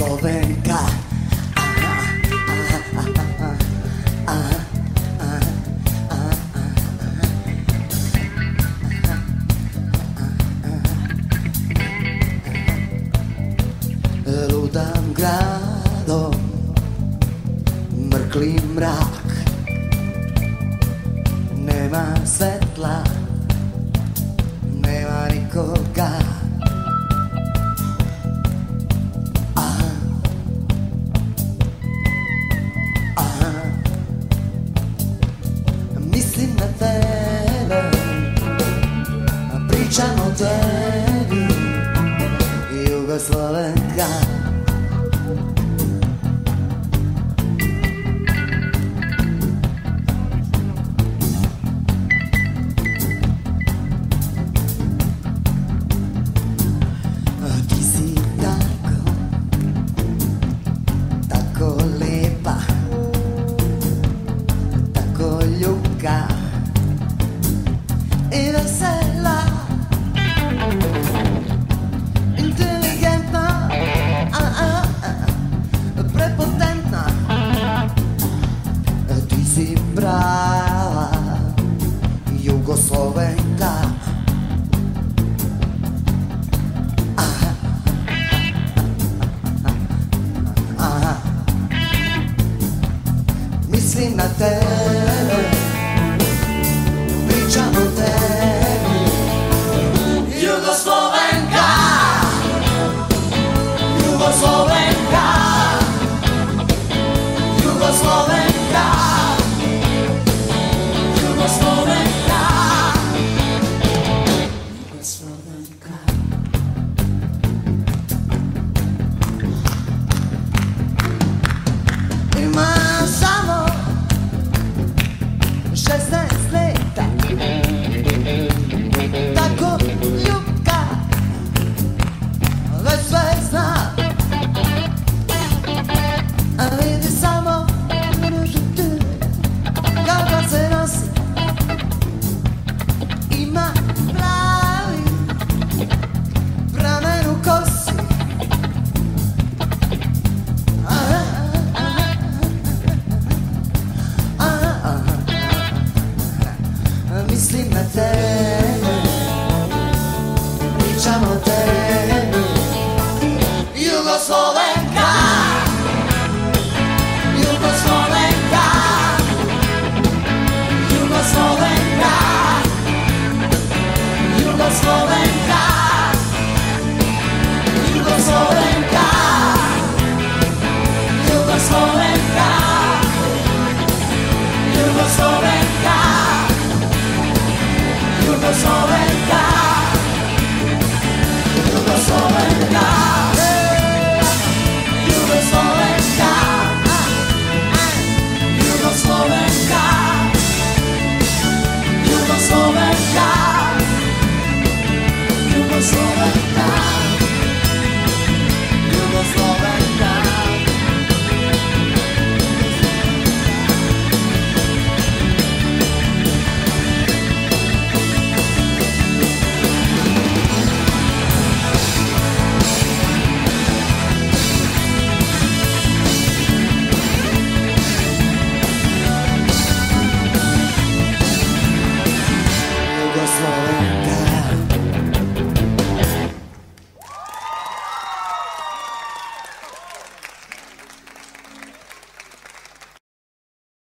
Jugoslovenka. Ludam gradom, mrkli mrak, nema svetla, nema nikoga. Mislim na tebe, pričam o tebi, Jugoslovenka. Ti si tako lepa, tako ljuka i vesela, inteligentna, prepotentna. Ti si prava Jugoslovenka. Mislim na tebe, pričam o tebi, Jugoslovenka, Jugoslovenka, Jugoslovenka, Jugoslovenka, Jugoslovenka. Ima samo 16 leta, tako ljuka, već sve zna, a vidi samo kako se nosi. Ima pravi pramen u kosi. Mislim na tebe, pričam o tebi, Jugoslovenka, Jugoslovenka, Jugoslovenka, Jugoslovenka, Jugoslovenka, Jugoslovenka, Jugoslovenka, Jugoslovenka.